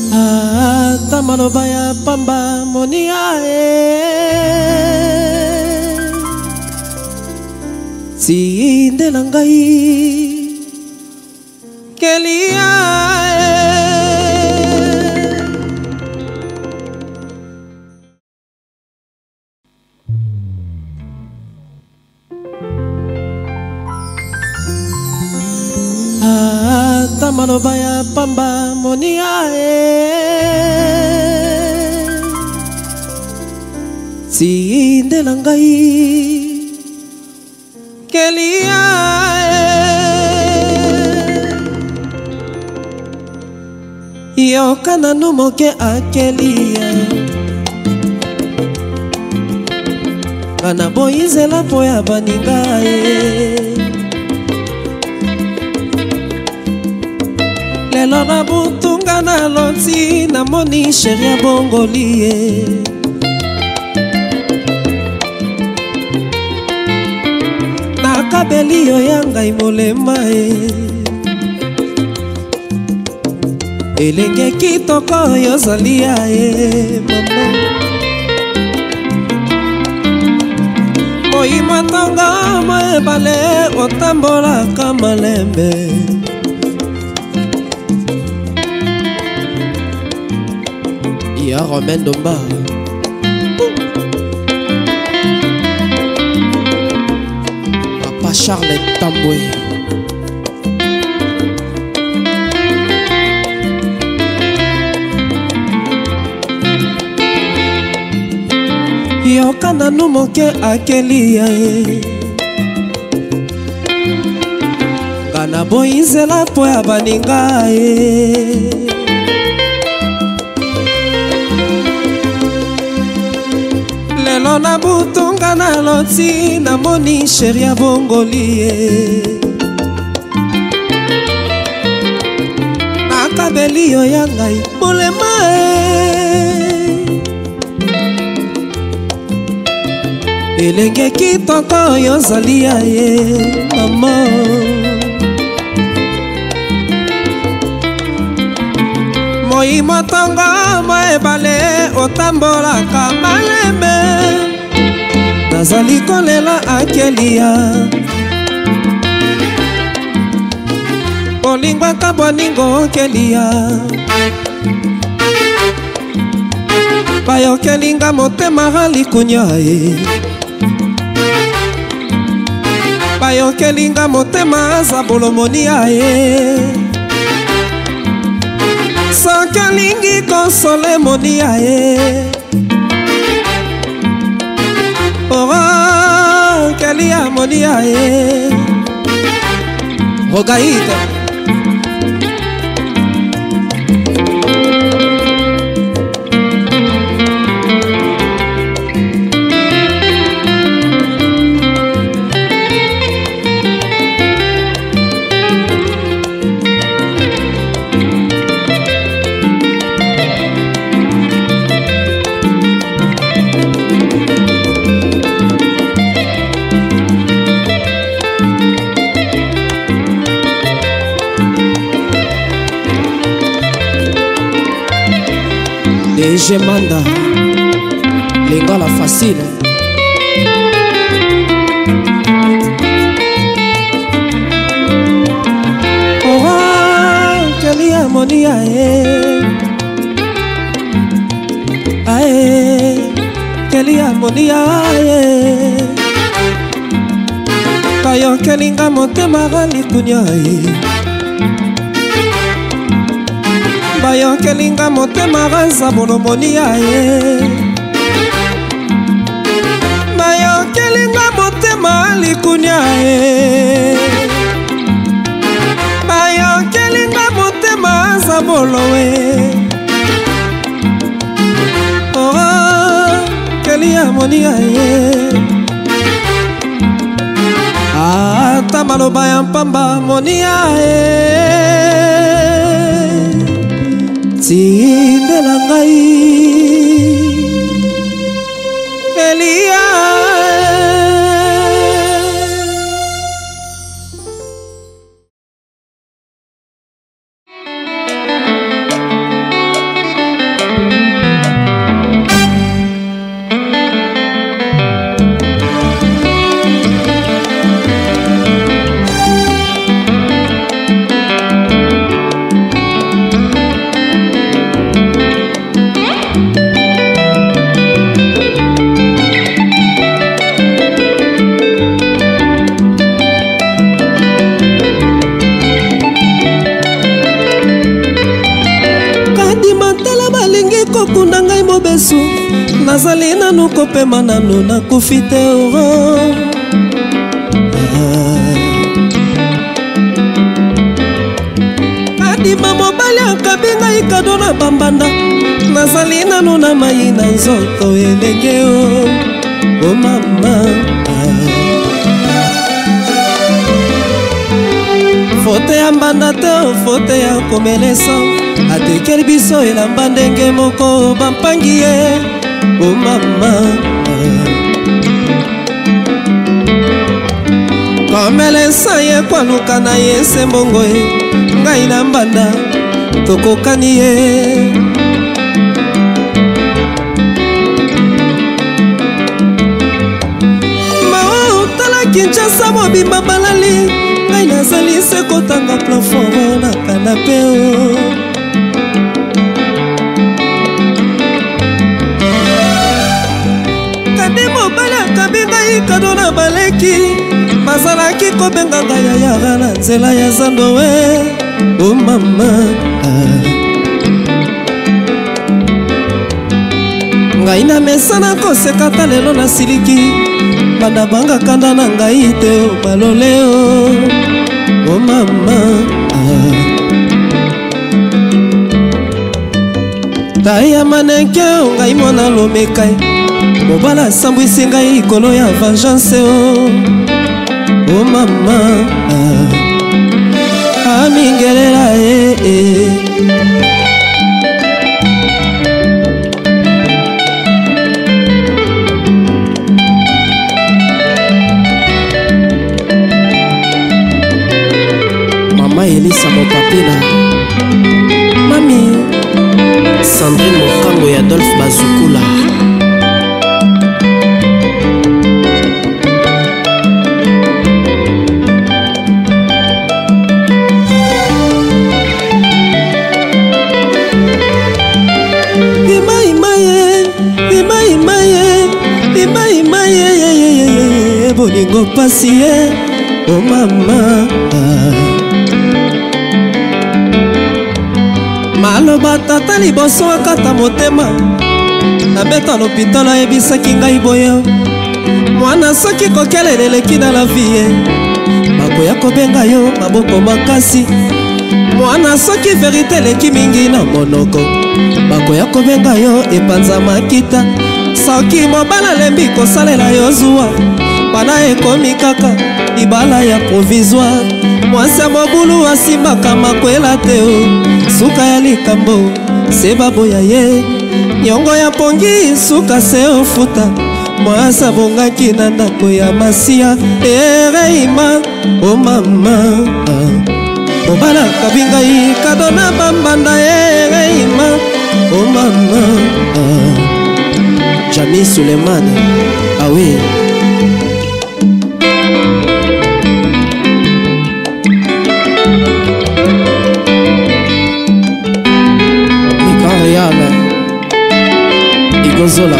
ata maloba ya pamba monia tindela ngai kelia ata maloba ya pamba monia tindela ngai kelia yoka nanu moke akelia ngana boyizela po ya baninga lelo na butunga na loti na moni sheria bongolie nakabeli yo ya ngai molema elenge kitoko yozali ya mama moyima tonga moebale otambolaka malembe ya Romain Domba Papa Charles Tamboué yoka nanu moke akelia ngana boyizela po ya baninga lelo na butunga na loti na moni sheria bongolie nakabeli yo ya ngai molema elenge kitoko yozali ya mama moyima tonga moebale otambolaka malembe nazali kolela akelia olingwaka boningo kelia bayokelinga motema likunya bayokelinga motema zabolomonia soki alingi konsole monia ora kelia monia rogaïde DG Manda Lingala facile oh kelia monia kelia monia kayo kelinga motema likunya bayokelinga motema zabolomonia bayokelinga motema likunya bayokelinga motema zabolowe oh kelia monia ata maloba ya mpamba monia tindela ngai kelia nazali nanu kopema nanu nakufi te oro. Adima mobali akabi ngai kado na bambanda, nazali nanu na mai na nzoto elenge o mama. Fote ya mbanda te fote ya komelesa, atekeli biso elamba ndenge moko bampangi ye o mama. Komelesa ye kwaluka na ye sembongo ye, ngai na mbanda tokokani ye. Mao tala Kinshasa mobimba balali, ngai nazali se kotanga plafond na kanape o. Kadi mobali akabi ngai kado na baleki, bazalaki kobenga ngai ya yara na nzela ya zando we o mama. Ngai na mesana kosekata lelo na siliki, banda banga kanda na ngai te o balole o mama. Tai ya maneke o ngai mwana lomekai, mobala sambwisi ngai ikolo ya vengeance o mama. Amingelela Mama Elisa Mopapela, Mami Sandrine Mokango ya Adolphe Bazukula. Bolingo pasi ye o mama. Maloba tata liboso akata motema, nabeta lopitalo ayebisaki ngai boyo, mwana soki kokele eleki na la vie, bakoya kobenga yo maboko makasi. Mwana soki verite eleki mingi na monoko, bakoya kobenga yo epanza makita. Soki mobala lembi kosalela yo zuwa, bana ekomi kaka libala ya provisoire. Mwasi ya mobulu asimbaka makwela te o, suka ya likambo se baboya ye, nyongo ya pongi suka se ofuta. Mwasi abongaki na ndako ya masiya ereima o mama. Mobala kabingai kado na bambanda ereima o mama. Jami Sulemane, ah oui. Mika Real, Igozola.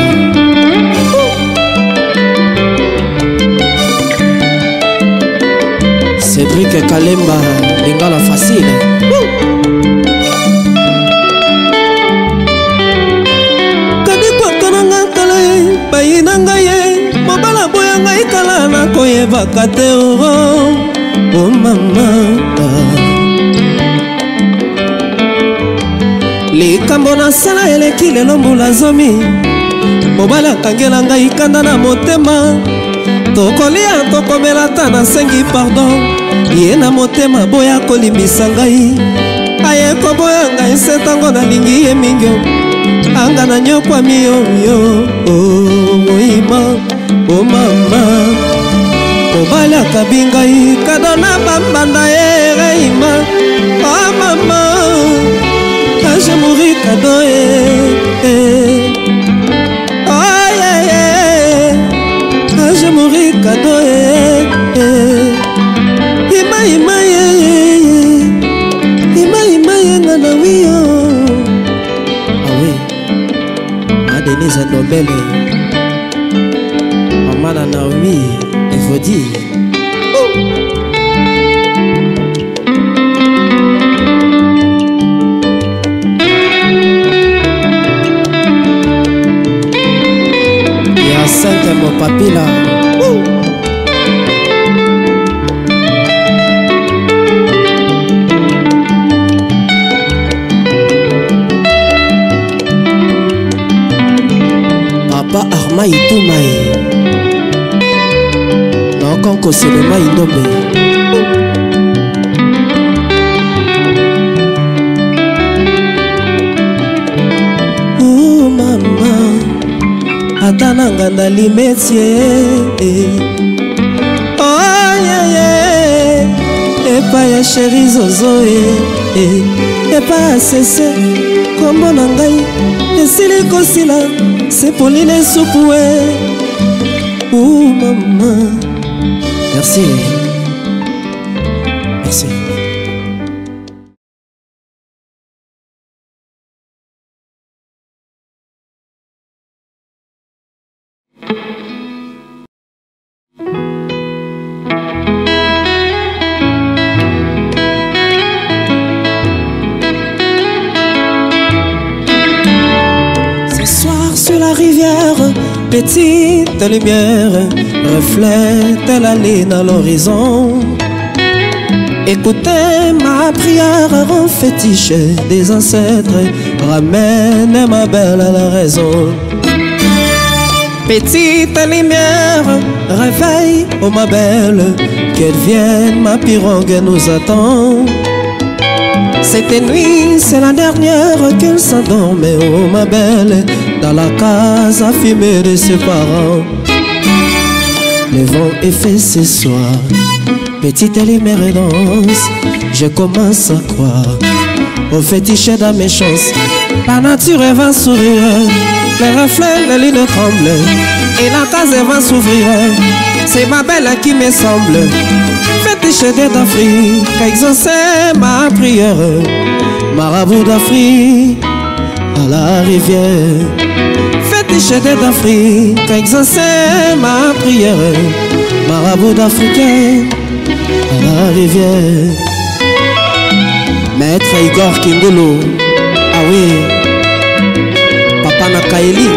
Cédric Kalemba, Lingala facile. Bayina ngai mobala boya ngai kala na koyebaka te o mama. Likambo nasala eleki lelo mbula zomi, mobala kangela ngai kanda na motema. Tokolia tokomela ta nasengi pardon, ye na motema boya kolimbisa ngai. Aye koboya ngai se tango nalingi ye mingi, anga na nyokwa miyo moima o mama. Mobali akabi ngai kado na bambanda ereima o mama. Je mouri kado oh yeah. Je mouri kado ima ngana wiyo. Ah oui, Denise Nobel, Maman Naomi, il faut dire. mai tumai naokonko sele mai ndombe oh mama ata nanga ndalimetie oh yeah epa ya chéri zozo epa ya sese kombo na ngai esili kosila sepoline supu oh mama merci merci. Petite lumière reflète la ligne à l'horizon. Écoutez ma prière, rend fétiche des ancêtres, ramène ma belle à la raison. Petite lumière, réveille, oh ma belle, qu'elle vienne, ma pirogue nous attend. Cette nuit, c'est la dernière qu'elle s'endormait, oh ma belle, dans la case à fumer de ses parents. Le vent est fait ce soir, petite lumière danse, je commence à croire au fétiche de mes chances. La nature va sourire, les reflets, les lignes tremblent, et la case va s'ouvrir. C'est ma belle qui me semble, fétiche d'Afrique, exaucer ma prière, marabout d'Afrique à la rivière. Fétiche d'Afrique, exaucer ma prière, marabout d'Afrique à la rivière. Maître Igor Kingolo, ah oui, Papa Nakaeli.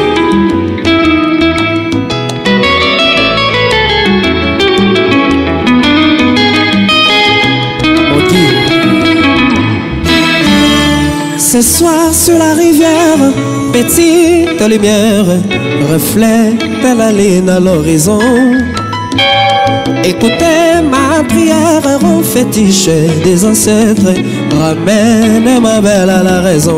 Ce soir sur la rivière, petite lumière reflète la ligne à l'horizon. Écoutez ma prière, rend fétiche des ancêtres, ramène ma belle à la raison.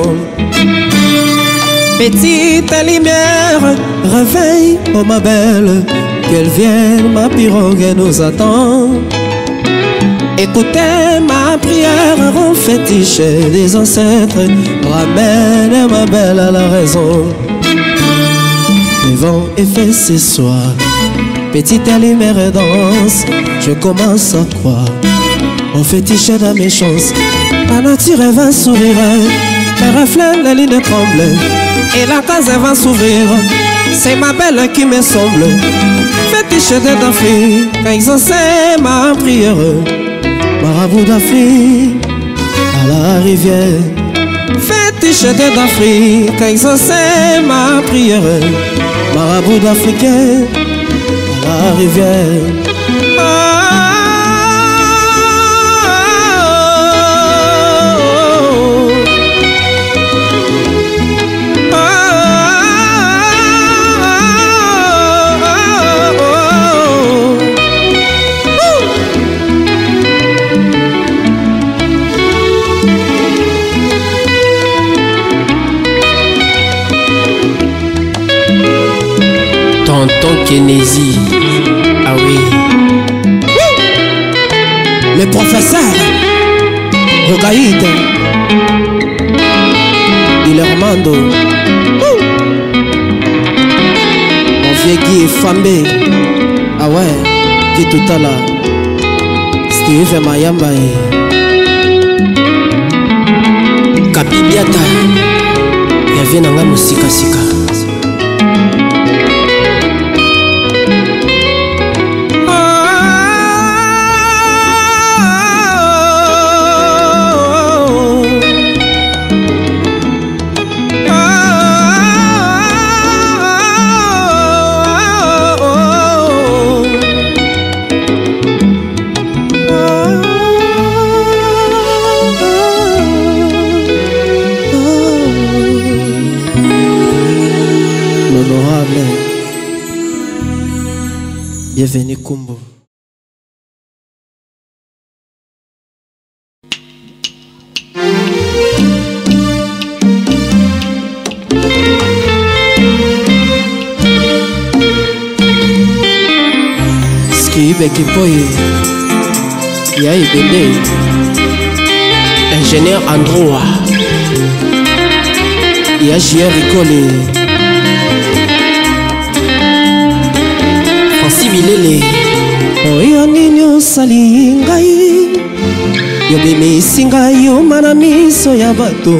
Petite lumière, réveille, oh ma belle, qu'elle vienne, ma pirogue nous attend. Écoutez ma prière, rend fétiche des ancêtres, ramène ma belle à la raison. Le vent est fait ce soir, petite lumière danse, je commence à croire au fétiche de mes chances. La nature va sourire, les reflets, les lignes tremblent, et la case va s'ouvrir. C'est ma belle qui me semble, fétiche d'Afrique, exaucer ma prière, marabout d'Afrique à la rivière. Fétiche d'Afrique, exaucer ma prière, marabout d'Afrique à la rivière. Tonton Kennedy, ah oui. Le professeur Rogaïd, il est Armando, mon vieux Guy Fambé, ah ouais, Guy Toutala, Steve Mayamba, Kapibiata, Yavé Nanga Musika Sika. Bienvenue Kumbo. Skibe Kipoye Yaï Bende Ingénieur Androa Yajien Ricole Francis Bilele Oyo nini osali ngai Yobimisi ngai omana miso ya bato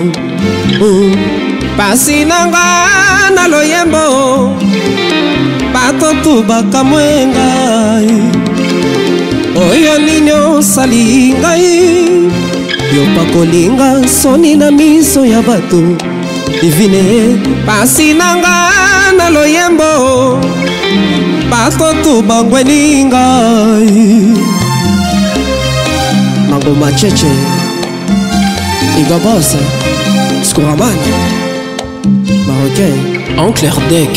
Pasi nanga na loyembo Bato tu bakamwe ngai Oyo nini osali ngai Yopakolinga soni na miso ya bato Divine pasi nanga na loyembo Bato tu bangweni ngai Mango Macheche Iga Boss Skouraman Marocain Oncle Erdek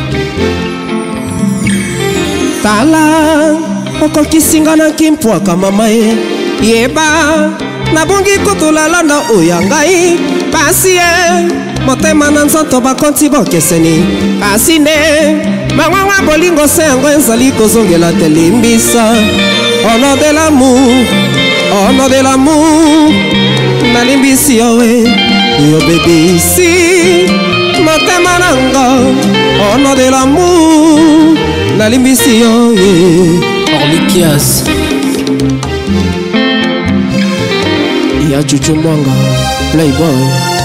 Tala okokisinga na kimpwaka mama ye Yeba nabungi kutulala na oya ngai Pasi ye motema na nzoto bakonti bokeseni Kasi nde mangwangwa bolingo se yango ezali kozongela te limbisa Ono de l'amour, ono de l'amour Nalimbisi yowe, yo bebisi Motema nanga, ono de l'amour Nalimbisi yowe Orlikias Ya Chuchu Mwanga, Playboy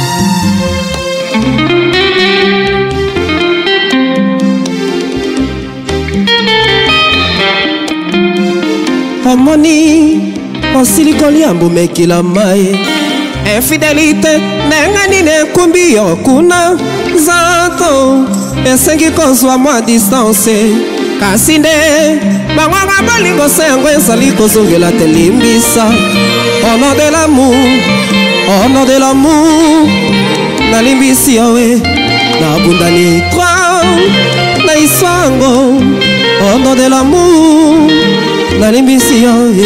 Omoni Osilikoli ambumekila mai Infidelite Nenga nine kumbi yokuna Zato Esengi kozwa mwa distance Kasi nde Bangwanga bolingo sengo ezali kozongela te limbisa Ono de l'amour Ono de l'amour Nalimbisi yowe Nabundani kwa Na iswango Ono de l'amour Nalimbisi yowe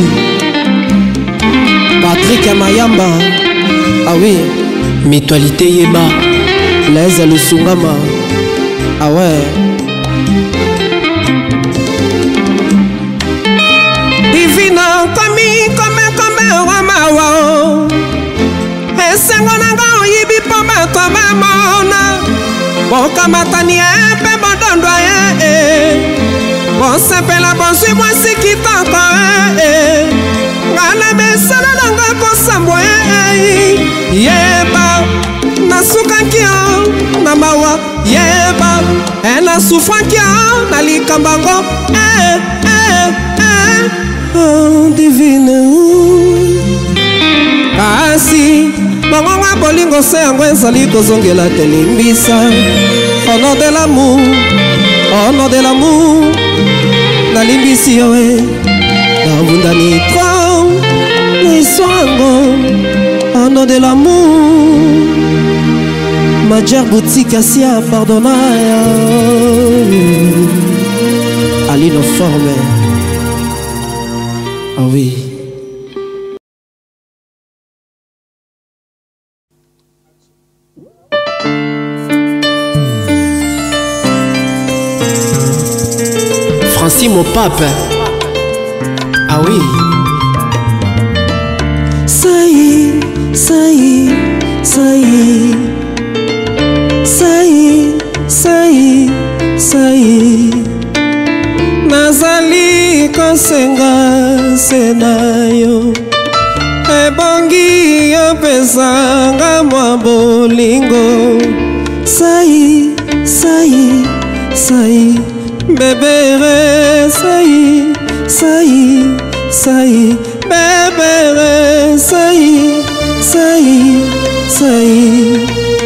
Patrick Mayamba Ah oui Mutualité Yeba Les Lusungama Ah ouais Divina komi kome wamawa Esengo nanga oyibi poma to mamona Boka matani epe bodondwa Bonsepela bonsi mwasi kitoko Ngana besana nanga kosambo Yeba Nasuka kio Na mawa Yeba Ena sufra kio Na likambango Oh divine Kasi Mangwangwa bolingo se yango ezali kozongela te limbisa Ono de l'amour Ono de l'amour Nalimbisi yowe Nabundani tro Niswango Ono de l'amour Majer boutique asia pardonnaya Alino forme Ah oui Francis mon pape Ah oui Saï Saï Saï Saï Saï Saï Nazali kosenga senayo Ebongi yopesanga mwa bolingo Saï Saï Saï Bébé Saï Saï Saï Bébé Saï Saï Saï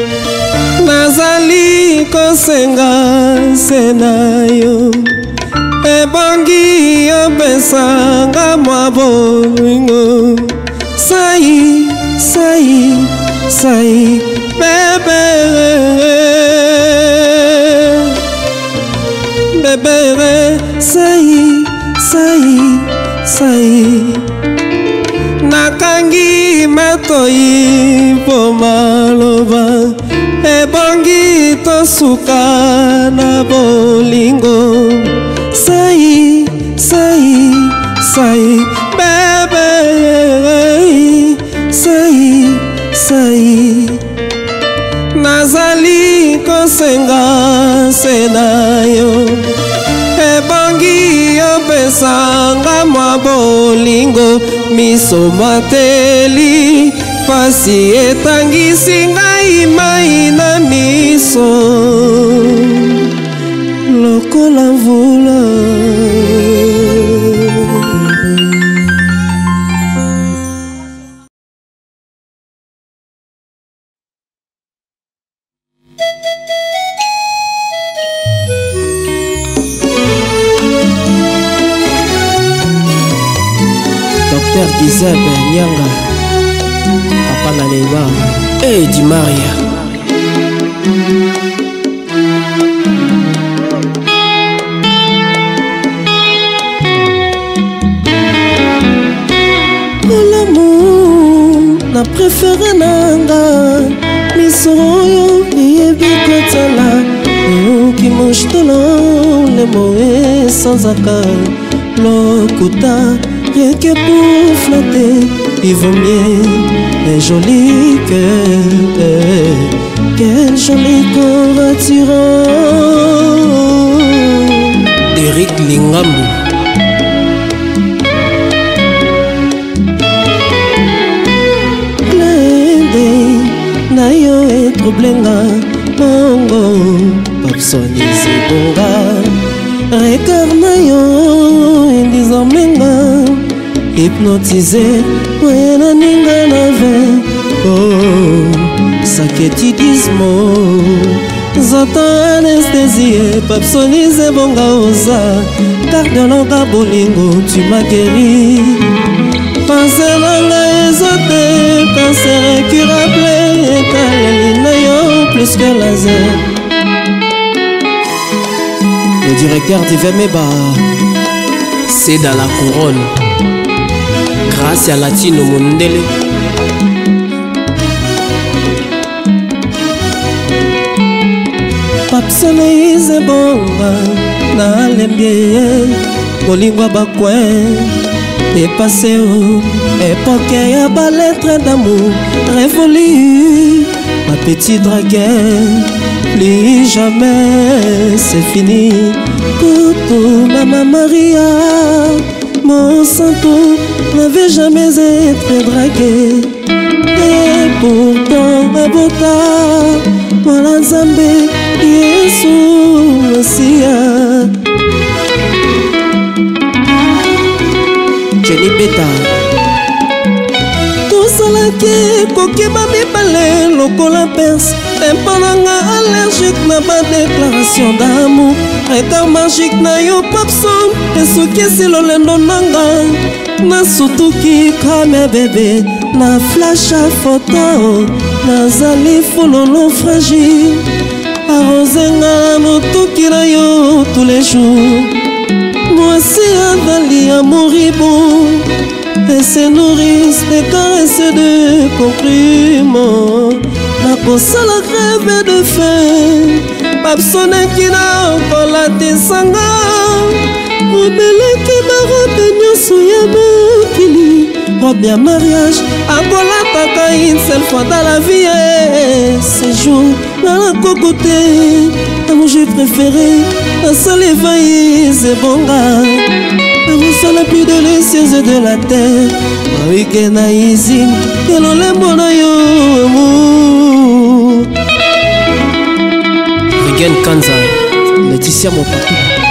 Nazali kosenga senayo Ebongi yopesanga mwa bolingo Saï Saï Saï Bébé Bébé Saï boyi po maloba ebongi tosuka na bolingo sai sai sai bebe sai sai nazali kosenga sena yo ebongi opesanga mwa bolingo miso mateli pasi etangisi ngai mai na miso lokola mvula Dr Gizebe Nyanga Papa na Neymar Di Maria Mon amour na préféré nanga misoroyo yebi kotala ki moshtolo le moe sans accord lokuta rien que pour flatter, il vaut mieux un joli cœur qu'un joli corps attirant. Eric Lingambo. Glende, nayo et troublenga, mongo, papsoni zibonga, regard nayo et désormais hypnotisé, ouais na ninga na vin. Oh, saketidismo, zata anesthésie, papsonize bonga oza, cardiologa bolingo, tu m'as guéri. Pensez langa ezote, cancer incurable, etalelina yo plus que laser. Le directeur d'Ivemeba, c'est dans la couronne. Grâce à Latino Mundele Papsonize bonga na lembie Bolingwa bakwe dépassé époque ya ba lettre d'amour révolue ma petite dragueur plus jamais c'est fini Coucou Maman Maria mon santo n'avait jamais été dragué et pourtant abota voilà Nzambe Yesu Masia Jenny Beta tosalaki kokeba mibale lokola perse tempananga allergique na ba déclaration d'amour regard magique na yo papson esuki esilo lendo nanga nasutuki kame bebe na flash a photo nazali fololo fragile arozenga motuki na yo tous les jours Voici Adali Amouribou et se nourrissent des caresses de compliments. La posa la grève de faim, Papsone qui n'a encore la tesanga. Rebelle qui m'a repenu sous Yabokili. Robe bien mariage, encore la taka une seule fois dans la vie. Ces jours, dans la cocoté, à manger préféré. La saliva c'est bon gars la la plus délicieuse de la terre Marike na izine Kelo lembo na yo amour Rigen Kanza Laetitia Mopapi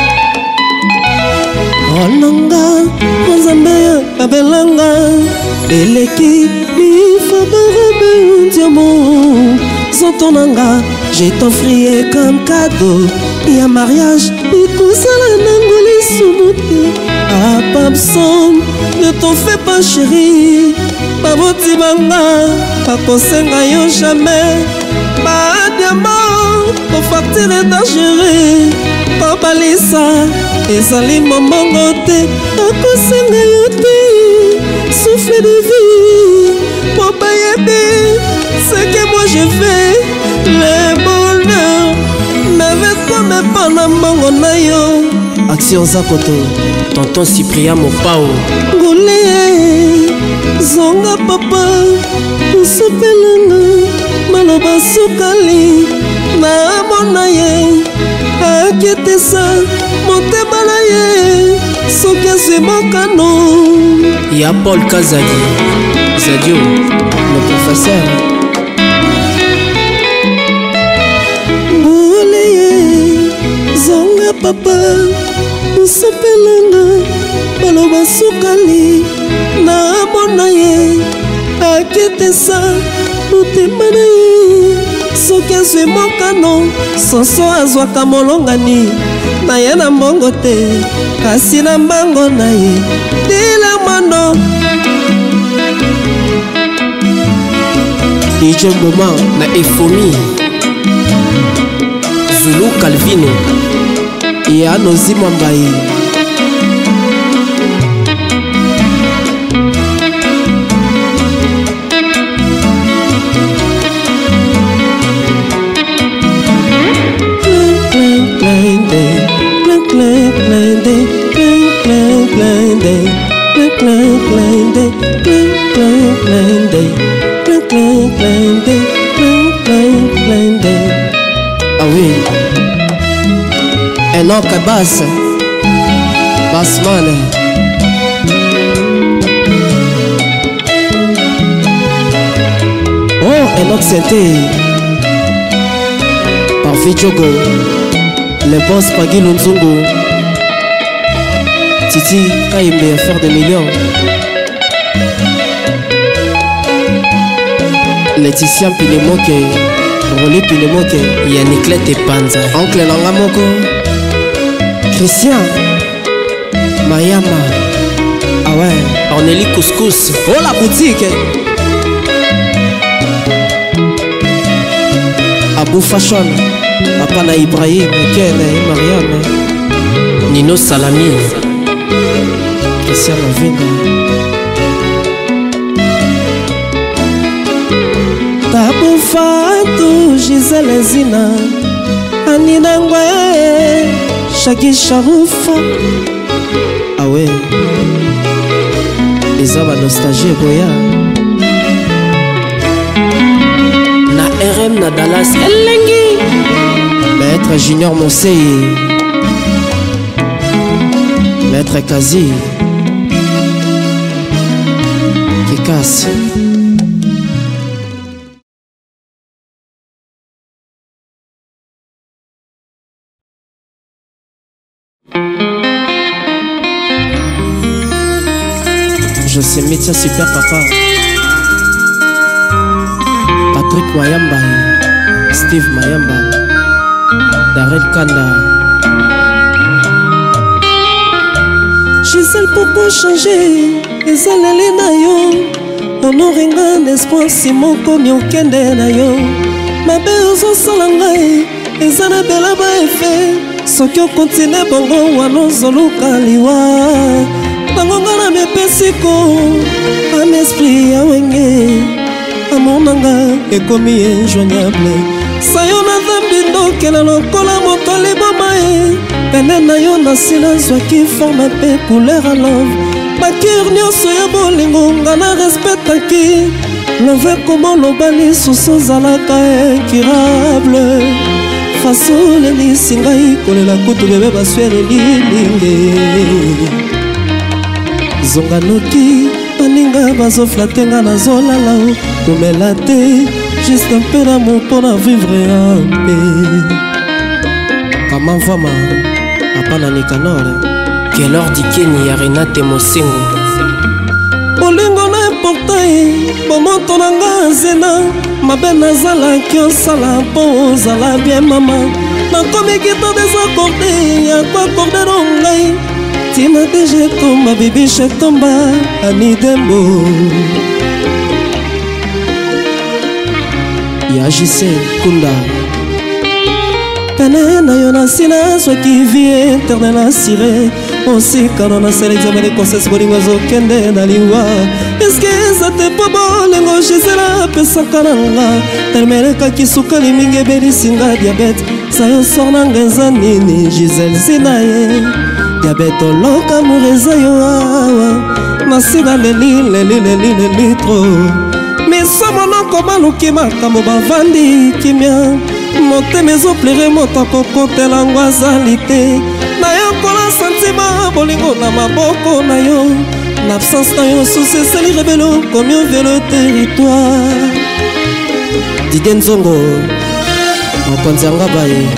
Rolanga Nzambe Abelanga Eleki Mifa Barobe Diamant Zontonanga j'ai t'offrié comme cadeau et un mariage et tout ça la nangoli soumoute ah Papson ne t'en fais pas chérie baboti banga pas kosenga yo jamais ba diamant pour facture dangereux pas balisa ezali momongo te kosenga yo te souffle de vie pour bayebi. C'est que moi je fais le bonheur. Mais veux-toi me pana mbongo na yo. Action Zakoto, tonton Cyprien Mopao. Goulé, zonga papa, usupelanga, maloba sukali, na mona ye, akitesa, motema na ye, soki azwi mokano. Ya Paul Kazadi, Zadio, le professeur. Goulé, zonga papa, usupelanga, maloba sukali, na mona ye, akitesa, motema na ye, soki azwi mokano. Soso azwaka molongani na ye na mbongo te, kasi na mbango na ye dila mono. DJ Mboma na Efomi Zulu Calvino ya Nozima Mbaye. Ah oui, Enoch Bass, Bassman. Oh, Enoch Santé, Parfait Jogo, le boss Pagui Lunzungu, Titi Kaimbe, faire des millions. Laetitia Pilemoke, Rolé Pilemoke, Yannick Tepanza, Oncle Nangamoko, Christian Mayama. Ah ouais, Ornélie Couscous. Oh la boutique. Abou Fashion, Papa na Ibrahim, Ken et Mariam. Nino Salami, Christian Lavinga. Tabu Fatou, Gisèle Zina, Anina Ngwaye, Shaki Sharouf. Ah ouais, les hommes à nostalgie Goya. Na RM na Dallas Elengi, Maître Junior Monsei, Maître Kazi, qui casse. Je sais métier super papa. Patrick Mayamba, Steve Mayamba, Darel Kanda. Gisèle pourquoi changer? Les allées na yo, honorenga l'espoir si mon komi okende na yo. Ma belle ozo salangai, les années bela ba effet. Soki o continue bongo wano zoluka liwa. Nangonga na mepesiko, am esprit ya wenge. Amonanga ekomi injoignable. Sayo na dhambi ndoke na lokola moto liboma e. Pene na yo na silence waki forme pe couleur à love. Bakir nyonso ya bolingo nga na respectaki. Love komo lobali susu zalaka incurable. Fasole lisingai kolela kutu bebe baswere lilinge. Zonga noki baninga bazoflatenga na zolala o. Komela te, juste un peu d'amour pour la vivre en paix. Kama Vama, Papa na Nicanor. Quelle heure d'Ikeni ya Renate Mosengo. Bolingo na importai, bomoto na nga zena. Mabe nazalaki osala mpo ozala bien mama. Nakomi kita désacordé, ya kwa kordero ngai. Tina deje tomba, bibi che tomba, Ani Dembo. Ya Jise Kunda. Pene na yo na sina, soki vie éternel assuré. osikano na sala examen de conscience bolingo ezokende na liwa eske eza te po bolingo Gisela apesaka nanga telemelekaki sukali mingi ebelisinga diabete sayo sor nanga eza nini Gisele zina ye diabete oloka mour eza yo awa nasila leli tro miso monoko baluki makambo bavandi kimia motema ezoplere moto akokotelango azali te nayokola sentima bolingo na maboko na yo na absence na yo susi esali rebelo komi ovie le territoire Didie Nzongo mokonzi yanga baye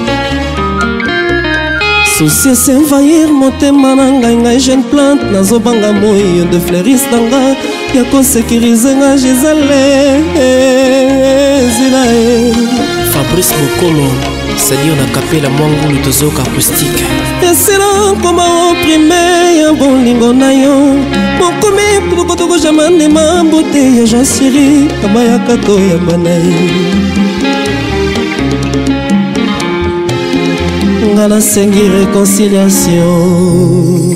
susi esenvahir motema na ngai jeune plante nazobanga moi de fleuris na nga ya kosekirize nga Gisele zila e Fabrice Bokolo c'est-à-dire na kapela mwangulu tozoka acoustique esila nkoma oprime ya bolingo na yo mokomi pokotoko jamandema mbote ya Jean Siri abayaka toyamba na ye nga nasengi réconciliation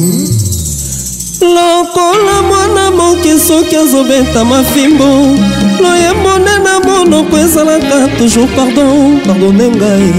lokola mwana moke soki azobeta mafimbo loyembo nde na monoko ezalaka toujours pardonne ngai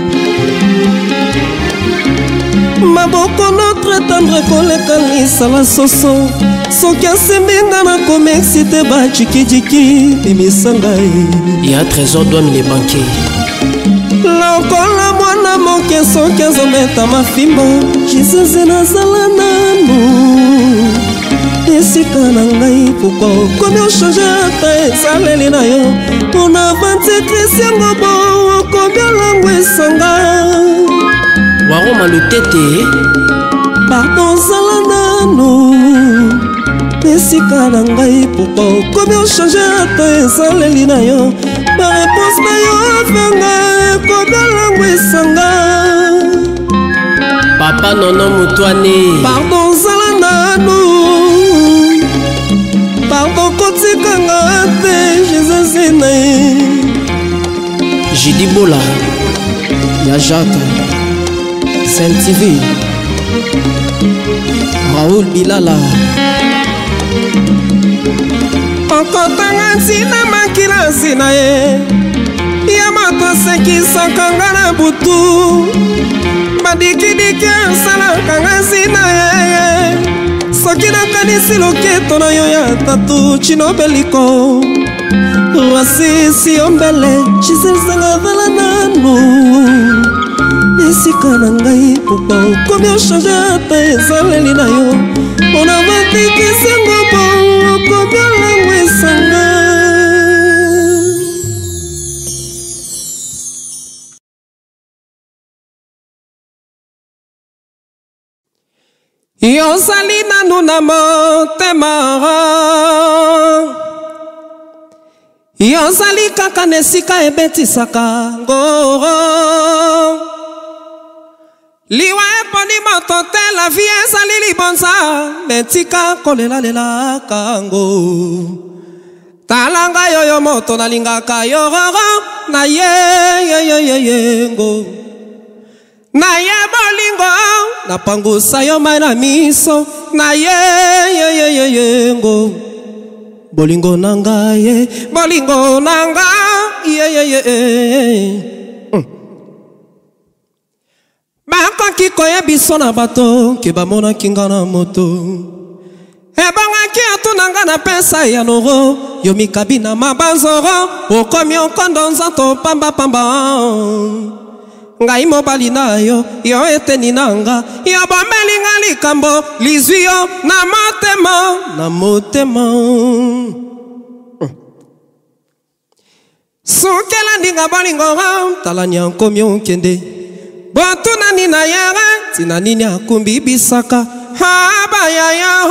maboko notre tendre koleka lisala soso soki aseminga na komexite bajikijiki bimisa ngai ya trésor douane les banquiers lokola mwana moke soki azobeta mafimbo Gisele nazala nanu esika na ngai pokwa okomi ochange ata ezaleli na yo mpona vantikrisi yango bo okomi olango esanga waroma lutete pardon zala nanu esika na ngai pokwa okomi ochange ata ezaleli na yo bareponse na yo avanga ekomi olango esanga papa nono mutwane pardon zala nanu pardon kotikanga te Jésus na ye Jidi Bola ya Jacques Saint TV Raoul Bilala okotanga ntina makilasi na ye ya moto asekisaka nga na butu badikidiki asalaka nga nzina ye soki nakanisi loketo na yo ya tatu chinobeliko rwasisi ombele Gisele zanga vala nanu esika na ngai pokwa okomi ochange ata ezaleli na yo mpona batikisi yango bo okomi olango esanga yozali nanu na motema yozali kaka na esika ebetisaka ngoro liwa eponi moto te la vie ezali libonza metika kolelalela ngo tala ngai oyo moto nalingaka yororo na ye ngo na ye bolingo napangusa yo mai na miso na ye ngo bolingo na ngai bolingo na ngai bakoki koya biso na bato ke bamonaki nga na moto ebongaki atuna nga na pesa ya noro yo mikabi na mabanzoro okomi okondo nzoto pambapamba ngai mobali na yo yo eteni nanga yo bomeli nga likambo lizwi yo na motema sukela ndinga bolingo tala nyankomi okende botuna nina yere tina nini akumbi bisaka habayaya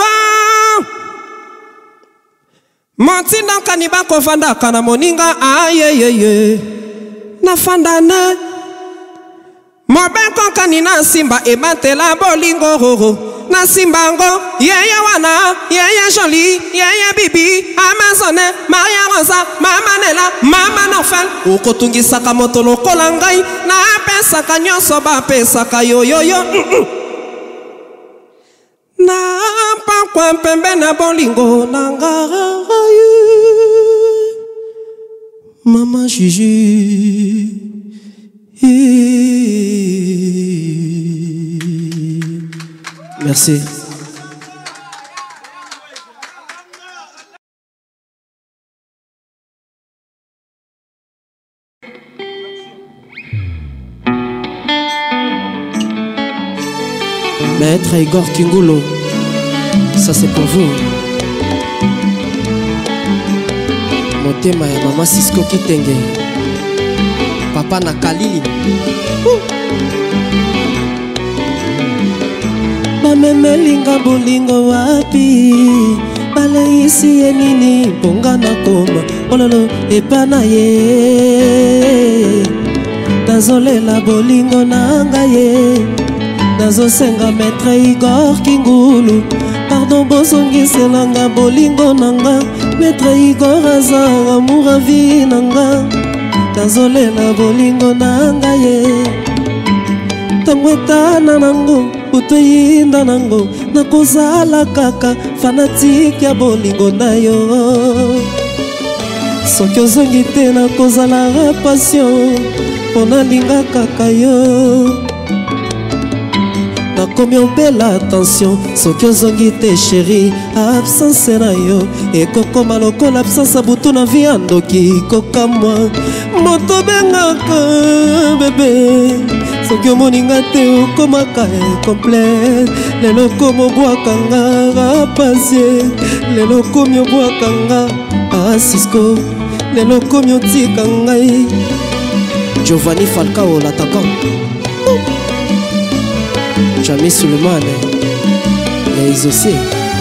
motinda nkani bakovandaka na moninga ayeyeye nafandana mobeko nkani na simba ebatela bolingo roro na simbango yeye wana yeye joli yeye bibi amazone maria rosa mama nela mama nofel okotungisaka moto lokola ngai na apesaka nyonso bapesaka yoyoyo na pankwa pembe na bolingo nanga Mama Juju merci. Maître Igor Kingulo, ça c'est pour vous. Motema ya Mama Cisco Kitenge, Papa Nakalili. Bamemelinga bolingo wapi, baleisi ye nini ponga na koma, ololo epana ye. Nazolela bolingo nanga ye. Nazosenga Maître Igor Kingulu, pardon bozongiselanga bolingo nanga. Maître Igor aza amour à vie nanga. Nazolela bolingo nanga ye. Tamwetana nango, utoyinda nango. Nakozala kaka, fanatique ya bolingo na yo. Soki ozongi te nakozala passion, pona linga kaka yo. Nakomi obela attention, soki ozongi te chéri, absence na yo ekokoma lokola absence butu na vi ya ndoki kokamwa. Moto bengaka bebe, soki omoninga te okomaka incomplete. Lelo komi obwakanga pasie, lelo komi obwakanga Cisco, lelo komi otika ngai. Giovanni Falcao l'attaquant, Jamie Suleiman ya Izosie.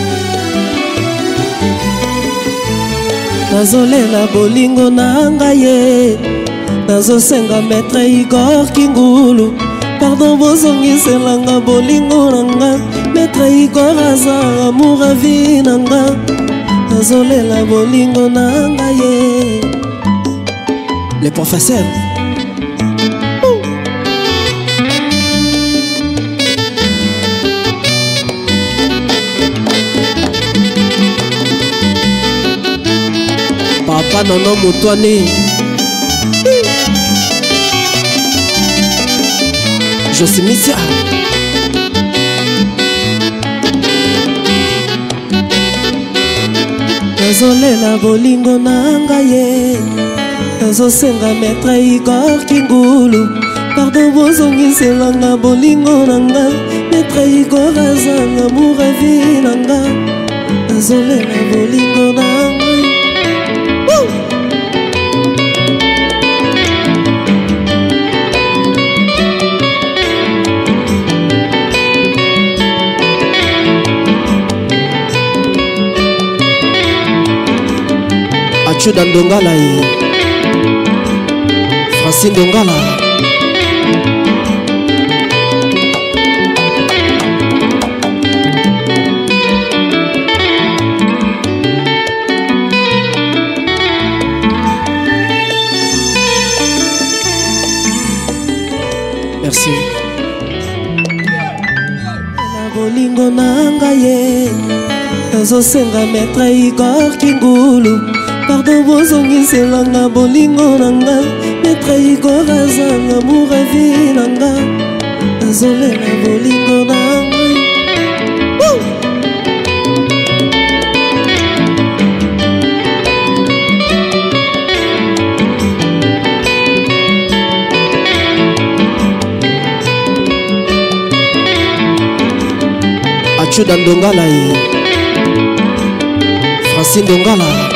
Nazolela bolingo nanga ye. Nazosenga Maître Igor Kingulu, pardon bozongiselanga bolingo nanga. Maître Igor aza amour à vie nanga. Nazolela bolingo nanga ye. Les professeurs Papa Nono Moutouane, Josimisia, nazolela bolingo nanga ye. Nazosenga Maître Igor Kingulu, pardon bozongiselanga bolingo nanga. Maître Igor aza amour à vie nanga. Nazolela bolingo nanga. Achuda Ndongala ye, Francine Ndongala. Merci. Na bolingo nanga ye. Nazosenga Maître Igor Kingulu, pardon bozongiselanga bolingo nanga. Maître Igor aza amour à vie nanga. Nazolela bolingo nanga. Achuda Ndongala ye, Francine Ndongala.